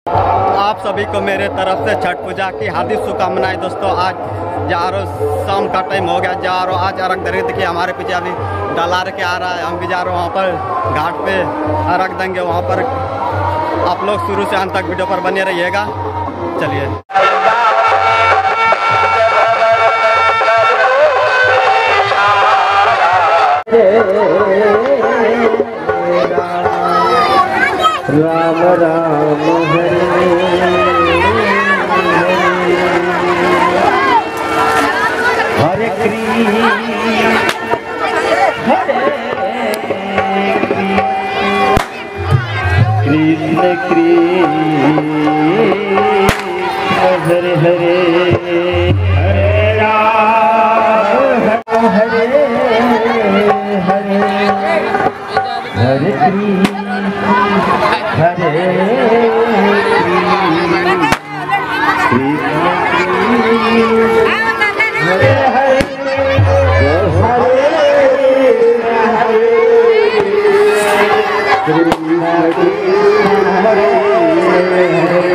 आप सभी को मेरे तरफ से छठ पूजा की हार्दिक शुभकामनाएं। दोस्तों आज जा रहे, शाम का टाइम हो गया, जा रहे आज अर्घ दे। देखिए हमारे पीछे अभी डलार के आ रहा है, हम भी जा रहे हैं वहाँ पर घाट पे अर्घ देंगे। वहाँ पर आप लोग शुरू से अंत तक वीडियो पर बने रहिएगा। चलिए राम राम हरे हरे कृष्ण कृष्ण हरे हरे हरे राम हरे हरे हरे कृष्ण हरे हरे